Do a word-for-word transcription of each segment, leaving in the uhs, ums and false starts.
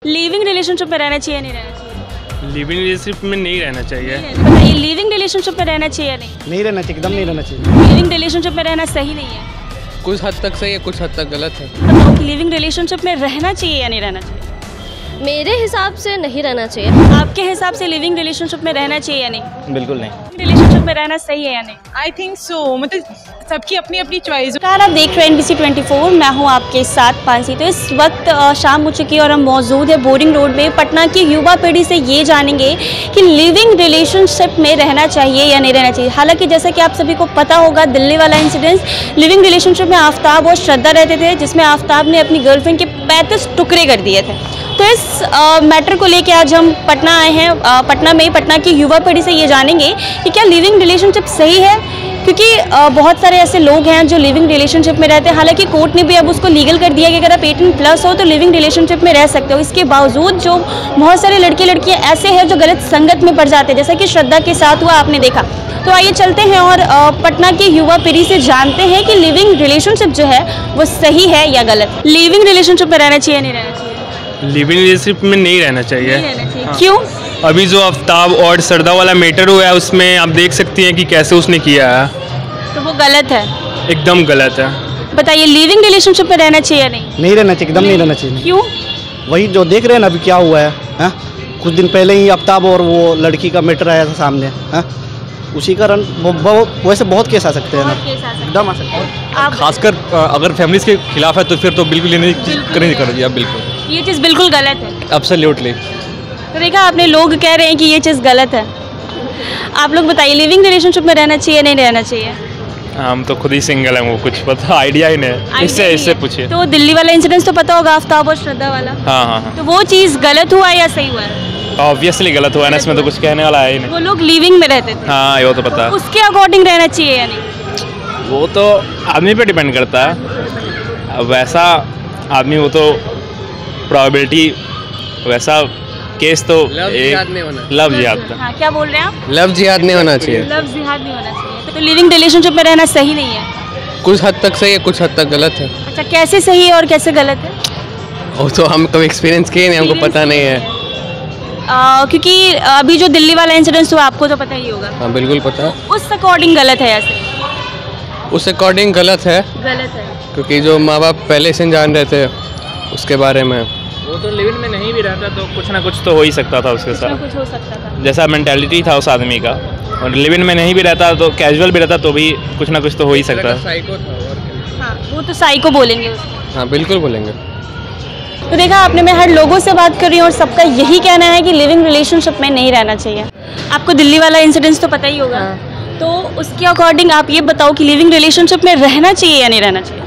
Living relationship में रहना चाहिए या नहीं रहना चाहिए? लिविंग रिलेशनशिप में नहीं रहना चाहिए। बताइए, लिविंग रिलेशनशिप में रहना चाहिए या नहीं? नहीं रहना चाहिए, एकदम नहीं रहना चाहिए। लिविंग रिलेशनशिप में रहना सही नहीं है? कुछ हद तक सही है, कुछ हद तक गलत है। बताओ कि लिविंग रिलेशनशिप में रहना चाहिए या नहीं रहना चाहिए? मेरे हिसाब से नहीं रहना चाहिए। आपके हिसाब से लिविंग रिलेशनशिप में रहना चाहिए या नहीं? बिल्कुल नहीं। रिलेशनशिप में रहना सही है या नहीं? आई थिंक सो, मतलब सबकी अपनी अपनी चॉइस। नमस्कार, आप देख रहे हैं N B C twenty four. मैं हूं आपके साथ पांसी। तो इस वक्त अ, शाम हो चुकी है और हम मौजूद है बोरिंग रोड में। पटना की युवा पीढ़ी से ये जानेंगे कि लिविंग रिलेशनशिप में रहना चाहिए या नहीं रहना चाहिए। हालांकि जैसा कि आप सभी को पता होगा, दिल्ली वाला इंसिडेंस, लिविंग रिलेशनशिप में आफ्ताब और श्रद्धा रहते थे, जिसमें आफ्ताब ने अपनी गर्लफ्रेंड के पैंतीस टुकड़े कर दिए थे। तो इस मैटर को लेके आज हम पटना आए हैं। आ, पटना में पटना की युवा पीढ़ी से ये जानेंगे कि क्या लिविंग रिलेशनशिप सही है, क्योंकि आ, बहुत सारे ऐसे लोग हैं जो लिविंग रिलेशनशिप में रहते हैं। हालांकि कोर्ट ने भी अब उसको लीगल कर दिया कि अगर आप अठारह प्लस हो तो लिविंग रिलेशनशिप में रह सकते हो। इसके बावजूद जो बहुत सारे लड़के लड़कियाँ ऐसे हैं जो गलत संगत में पड़ जाते हैं, जैसा कि श्रद्धा के साथ हुआ, आपने देखा। तो आइए चलते हैं और आ, पटना की युवा पीढ़ी से जानते हैं कि लिविंग रिलेशनशिप जो है वो सही है या गलत। लिविंग रिलेशनशिप में रहना चाहिए या नहीं रहना चाहिए? लिविंग रिलेशनशिप में नहीं रहना चाहिए। नहीं रहना चाहिए। हाँ। क्यों? अभी जो आफ्ताब और श्रद्धा वाला मैटर हुआ है उसमें आप देख सकती हैं कि कैसे उसने किया है। तो वो गलत है, एकदम गलत है। बताइए, लिविंग रिलेशनशिप में रहना चाहिए या नहीं? नहीं रहना चाहिए, एकदम नहीं रहना चाहिए। क्यों? वही जो देख रहे हैं ना अभी क्या हुआ है, है? कुछ दिन पहले ही आफ्ताब और वो लड़की का मैटर आया था सामने, है? उसी कारण वो बहुत वैसे बहुत केस आ सकते हैं ना, एकदम आ सकते हैं। आप खासकर अगर फैमिलीज के खिलाफ है तो फिर तो बिल्कुल ये नहीं करनी चाहिए। बिल्कुल, ये चीज़ बिल्कुल गलत है। एब्सोल्युटली। तो देखा आपने, लोग कह रहे हैं कि ये चीज़ गलत है। आप लोग बताइए, लिविंग रिलेशनशिप में रहना चाहिए नहीं रहना चाहिए? हम तो खुद ही सिंगल हैं, वो कुछ पता आइडिया ही नहीं। इससे इससे पूछिए। तो दिल्ली वाला इंसिडेंस तो पता होगा, आफ्ताब और श्रद्धा वाला। हाँ हाँ हाँ, तो वो चीज़ गलत हुआ या सही हुआ है? ऑब्वियसली गलत हुआ ना, इसमें तो कुछ कहने वाला है ही नहीं। वो लोग लिविंग में रहते थे। हाँ, वो तो पता है। तो उसके अकॉर्डिंग रहना चाहिए या नहीं? वो तो आदमी पे डिपेंड करता है। अब वैसा आदमी, वो तो प्रोबेबिलिटी, वैसा केस तो लव जिहाद नहीं होना। लव जिहाद। हाँ, क्या बोल रहे हैं आप? लव जिहाद नहीं होना चाहिए। लव जिहाद नहीं होना चाहिए। तो लिविंग रिलेशनशिप में रहना सही नहीं है? कुछ हद तक सही है, कुछ हद तक गलत है। अच्छा, कैसे सही है और कैसे गलत है? वो तो हम कभी एक्सपीरियंस किए नहीं, हमको पता नहीं है। आ, क्योंकि अभी जो दिल्ली वाला इंसिडेंस हुआ, आपको तो पता ही होगा। हाँ बिल्कुल पता है। उस अकॉर्डिंग गलत है या सही? उस अकॉर्डिंग गलत है, गलत है। क्योंकि जो माँ बाप पहले से जान रहे थे उसके बारे में। वो तो लिविंग में नहीं भी रहता तो कुछ ना कुछ तो हो ही सकता था उसके कुछ ना साथ। कुछ हो सकता था। जैसा मेंटालिटी था उस आदमी का, और लिविंग में नहीं भी रहता तो कैजुअल भी रहता तो भी कुछ ना कुछ तो हो ही सकता है। साइको था और क्या। हाँ, वो तो साइको बोलेंगे उसको। हाँ बिल्कुल बोलेंगे। तो देखा आपने, मैं हर लोगों से बात कर रही हूँ और सबका यही कहना है कि लिविंग रिलेशनशिप में नहीं रहना चाहिए। आपको दिल्ली वाला इंसिडेंस तो पता ही होगा। हाँ। तो उसके अकॉर्डिंग आप ये बताओ कि लिविंग रिलेशनशिप में रहना चाहिए या नहीं रहना चाहिए?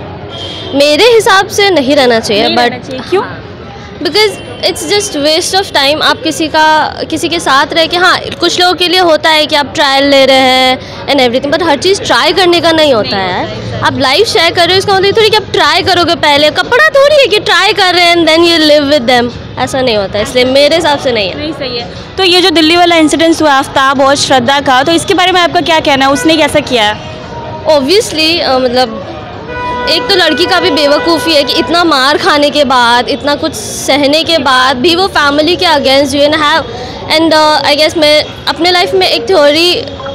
मेरे हिसाब से नहीं रहना चाहिए। नहीं रहना बट चाहिए। क्यों? Because it's just waste of time. आप किसी का किसी के साथ रह के, हाँ कुछ लोगों के लिए होता है कि आप ट्रायल ले रहे हैं एंड एवरीथिंग, बट हर चीज़ ट्राई करने का नहीं होता है। आप लाइफ शेयर कर रहे हो, इसका मतलब थोड़ी कि आप ट्राई करोगे पहले। कपड़ा थोड़ी है कि ट्राई कर रहे हैं and then you live with them, ऐसा नहीं होता है। इसलिए मेरे हिसाब से नहीं है। नहीं सही है। तो ये जो दिल्ली वाला इंसिडेंस हुआ आफ्ताब और श्रद्धा का, तो इसके बारे में आपका क्या कहना है? उसने कैसा किया है? ऑब्वियसली मतलब एक तो लड़की का भी बेवकूफ़ी है कि इतना मार खाने के बाद, इतना कुछ सहने के बाद भी वो फैमिली के against you have. And I guess मैं अपने लाइफ में एक थ्योरी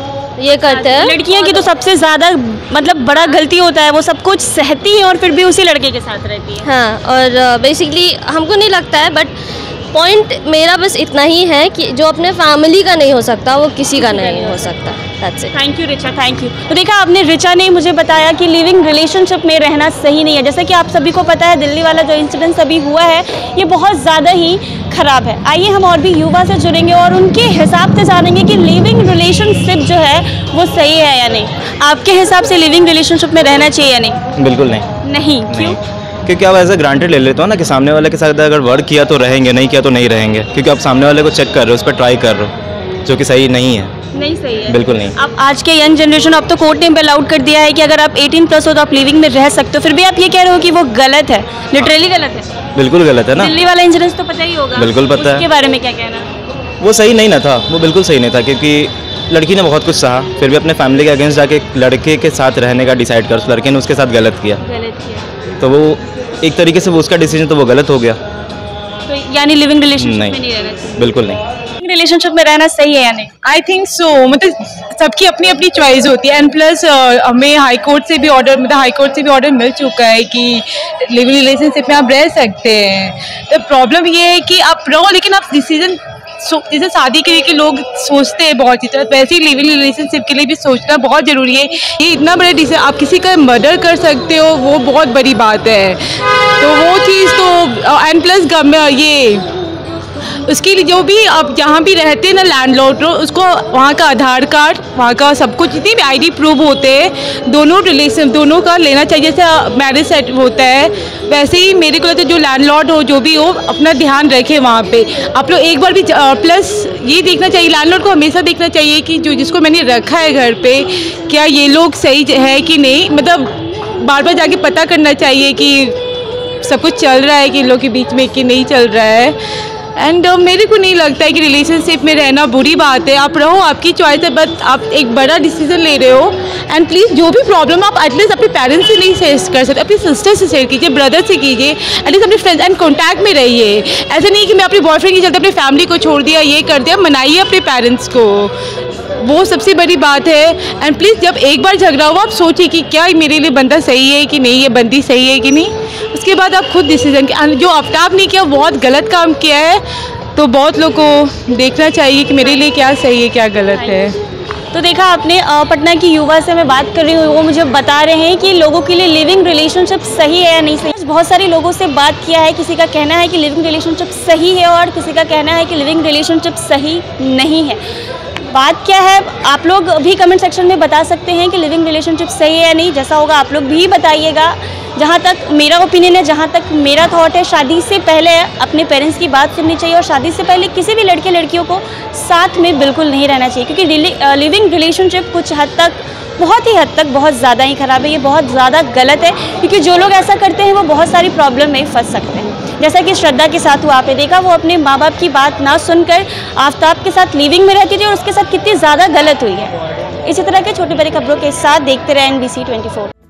ये करते हैं, लड़कियां की तो सबसे ज़्यादा मतलब बड़ा गलती होता है, वो सब कुछ सहती हैं और फिर भी उसी लड़के के साथ रहती है। हाँ, और बेसिकली uh, हमको नहीं लगता है, बट पॉइंट मेरा बस इतना ही है कि जो अपने फैमिली का नहीं हो सकता वो किसी का नहीं हो सकता। That's it. Thank you Richa, thank you. तो देखा आपने, रिचा ने मुझे बताया कि लिविंग रिलेशनशिप में रहना सही नहीं है। जैसे कि आप सभी को पता है, दिल्ली वाला जो इंसिडेंस अभी हुआ है ये बहुत ज़्यादा ही ख़राब है। आइए हम और भी युवा से जुड़ेंगे और उनके हिसाब से जानेंगे कि लिविंग रिलेशनशिप जो है वो सही है या नहीं। आपके हिसाब से लिविंग रिलेशनशिप में रहना चाहिए या नहीं? बिल्कुल नहीं। नहीं, क्यों? क्योंकि आप ऐसे ग्रांटेड ले लेते हो ना कि सामने वाले के साथ अगर वर्क किया तो रहेंगे, नहीं किया तो नहीं रहेंगे, क्योंकि आप सामने वाले को चेक कर रहे हो, उस पर ट्राई कर रहे हो, जो कि सही नहीं है। नहीं सही है, बिल्कुल नहीं। अब आज के यंग जनरेशन, अब तो कोर्ट ने अलाउड कर दिया है कि अगर आप अठारह प्लस हो तो आप लिविंग में रह सकते हो, फिर भी आप ये कह रहे हो कि वो गलत है। लिटरली गलत है। बिल्कुल गलत है ना। दिल्ली वाला इंसिडेंस तो पता ही होगा। बिल्कुल पता है। उसके बारे में क्या कहना? वो सही नहीं ना था, वो बिल्कुल सही नहीं था, क्योंकि लड़की ने बहुत कुछ सहा, फिर भी अपने फैमिली के अगेंस्ट जाके लड़के के साथ रहने का डिसाइड कर, उस लड़के ने उसके साथ गलत किया। गलत किया तो वो एक तरीके से वो उसका डिसीजन तो वो गलत हो गया। तो यानी लिविंग रिलेशनशिप में नहीं। नहीं रहना चाहिए, बिल्कुल नहीं। रिलेशनशिप में रहना सही है या नहीं? आई थिंक सो, मतलब सबकी अपनी अपनी चॉइस होती है। एंड प्लस हमें हाई कोर्ट से भी ऑर्डर मतलब हाई कोर्ट से भी ऑर्डर मिल चुका है कि लिविंग रिलेशनशिप में आप रह सकते हैं। तो प्रॉब्लम ये है कि आप रहो, लेकिन आप डिसीजन जैसे शादी के लिए कि लोग सोचते हैं बहुत चीज़ें, वैसे ही लिविंग रिलेशनशिप के लिए भी सोचना बहुत ज़रूरी है। ये इतना बड़ा डिसीजन, आप किसी का मर्डर कर सकते हो, वो बहुत बड़ी बात है। तो वो चीज़ तो एंड प्लस ये उसके लिए जो भी आप जहाँ भी रहते हैं ना लैंडलॉर्ड, उसको वहाँ का आधार कार्ड, वहाँ का सब कुछ, जितनी भी आईडी प्रूफ होते हैं दोनों रिलेशन दोनों का लेना चाहिए। जैसे मैरिज सेट होता है वैसे ही मेरे को लगता है जो लैंडलॉर्ड हो जो भी हो अपना ध्यान रखे वहाँ पे। आप लोग एक बार भी प्लस ये देखना चाहिए, लैंडलॉर्ड को हमेशा देखना चाहिए कि जो जिसको मैंने रखा है घर पे क्या ये लोग सही है कि नहीं, मतलब बार बार जाके पता करना चाहिए कि सब कुछ चल रहा है कि इन लोग के बीच में कि नहीं चल रहा है। एंड uh, मेरे को नहीं लगता है कि रिलेशनशिप में रहना बुरी बात है। आप रहो, आपकी चॉइस है, बट आप एक बड़ा डिसीजन ले रहे हो। एंड प्लीज़ जो भी प्रॉब्लम आप एटलीस्ट अपने पेरेंट्स से नहीं शेयर कर सकते, अपनी सिस्टर से शेयर कीजिए, ब्रदर से कीजिए, एटलीस्ट अपने फ्रेंड्स एंड कॉन्टैक्ट में रहिए। ऐसा नहीं कि मैं अपने बॉयफ्रेंड के चलते अपनी फैमिली को छोड़ दिया, ये कर दिया। मनाइए अपने पेरेंट्स को, वो सबसे बड़ी बात है। एंड प्लीज़ जब एक बार झगड़ा हो आप सोचिए कि क्या मेरे लिए बंदा सही है कि नहीं, ये बंदी सही है कि नहीं, उसके बाद आप खुद डिसीजन। जो आफ्ताब ने किया बहुत गलत काम किया है, तो बहुत लोग को देखना चाहिए कि मेरे लिए क्या सही है क्या गलत है। तो देखा आपने, पटना की युवा से मैं बात कर रही हूँ, वो मुझे बता रहे हैं कि लोगों के लिए लिविंग रिलेशनशिप सही है या नहीं सही। बहुत सारे लोगों से बात किया है, किसी का कहना है कि लिविंग रिलेशनशिप सही है और किसी का कहना है कि लिविंग रिलेशनशिप सही नहीं है। बात क्या है आप लोग भी कमेंट सेक्शन में बता सकते हैं कि लिविंग रिलेशनशिप सही है या नहीं। जैसा होगा आप लोग भी बताइएगा। जहाँ तक मेरा ओपिनियन है, जहाँ तक मेरा थॉट है, शादी से पहले अपने पेरेंट्स की बात सुननी चाहिए और शादी से पहले किसी भी लड़के लड़कियों को साथ में बिल्कुल नहीं रहना चाहिए, क्योंकि लिविंग रिलेशनशिप कुछ हद तक, बहुत ही हद तक बहुत ज़्यादा ही ख़राब है। ये बहुत ज़्यादा गलत है, क्योंकि जो लोग ऐसा करते हैं वो बहुत सारी प्रॉब्लम में फंस सकते हैं। जैसा कि श्रद्धा के साथ हुआ, आपने देखा वो अपने माँ बाप की बात ना सुनकर आफ्ताब के साथ लिविंग में रहती थी और उसके साथ कितनी ज़्यादा गलत हुई है। इसी तरह के छोटे बड़े खबरों के साथ देखते रहे N B C twenty four.